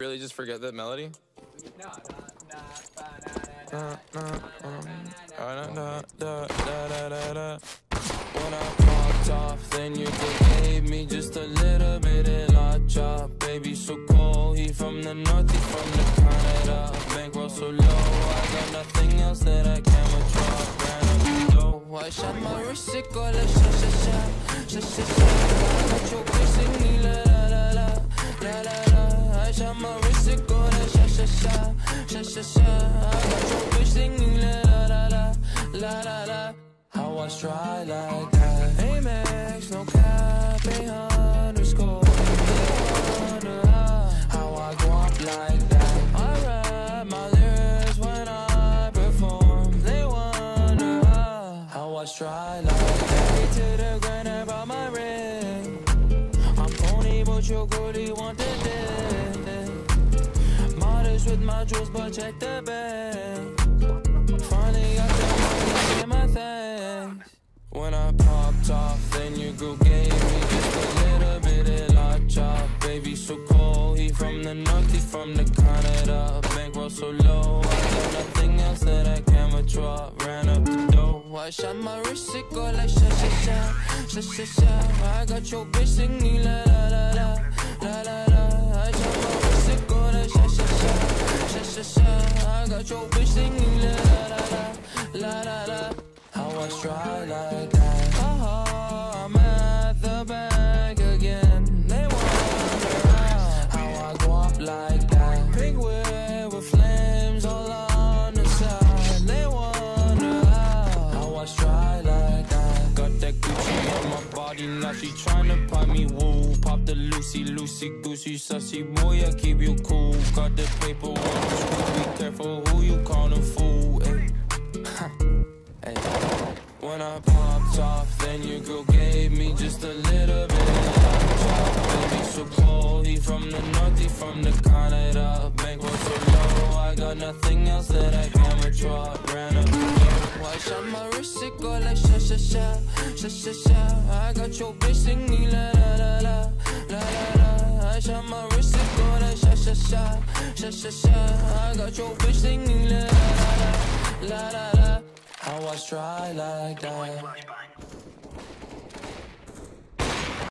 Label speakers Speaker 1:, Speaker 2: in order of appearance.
Speaker 1: really just forget the melody? When I popped off, then you gave me just a little bit of la chop. Baby, so cold, he from the north, he from the Canada. Bankroll so low, I got nothing else that I can withdraw. Ran up the dough, I shot my wrist, it go like sha sha sha, sha sha sha. I got your bitch singing la la la la, la la la. I shot my wrist, it go like sha sha sha, sha sha sha. I got your bitch singing la la la la, la la la. How I try like that. Amex, no cap, _. They wonder how I go up like that. I rap my lyrics when I perform. They wonder how I try like that. Hey, to the grind, I brought my ring. I'm pony, but your girlie want the dick. Modest with my jewels, but check the bag. Finally got the money in my thanks. When I popped off, then your girl gave me just a little bit of la chop. Baby, so cold, he from the north, he from the Canada. Bankroll so low, I got nothing else that I can withdraw. Ran up the dough, I shot my wrist, it go like sha sha sha, sha sha sha. I got your bitch singing la la la la, la la la. I shot my wrist, it go like sha sha sha, sha sha sha. I got your bitch singing la la la la, la la la. How I try like that. I'm at the bank again. They wonder how I go up like that. Pink whip with flames all on the side. They wonder how I try like that. Got that Gucci on my body, now she tryna pop me woo. Pop the Lucy, loosey goosey, sussy boy, I keep you cool. Got the paper on the screw, be careful who you callin' fool. Ay. Hey. When I popped off, then your girl gave me just a little bit of chop. Baby, so cold, he from the north, he from the Canada. Bankroll so low, I got nothing else that I can withdraw. Ran up the dough, I shot my wrist, it go like sha sha sha, sha sha sha. I got your bitch singing la la la la, la la la. I shot my wrist, it go like sha sha sha, sha sha sha. I got your bitch singing la la la la, la la la. How I try like that.